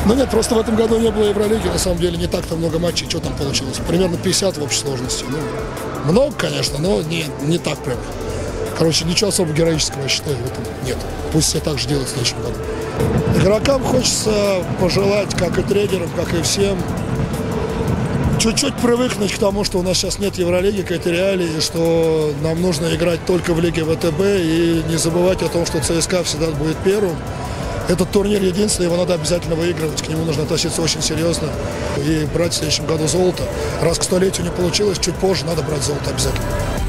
Ну нет, просто в этом году не было Евролиги, на самом деле не так-то много матчей, что там получилось? Примерно 50 в общей сложности. Ну, много, конечно, но не так прям. Короче, ничего особо героического, я считаю, в этом нет. Пусть все так же делают в следующем году. Игрокам хочется пожелать, как и тренерам, как и всем, чуть-чуть привыкнуть к тому, что у нас сейчас нет Евролиги, к этой реалии, что нам нужно играть только в Лиге ВТБ и не забывать о том, что ЦСКА всегда будет первым. Этот турнир единственный, его надо обязательно выигрывать, к нему нужно относиться очень серьезно и брать в следующем году золото. Раз к столетию не получилось, чуть позже надо брать золото обязательно.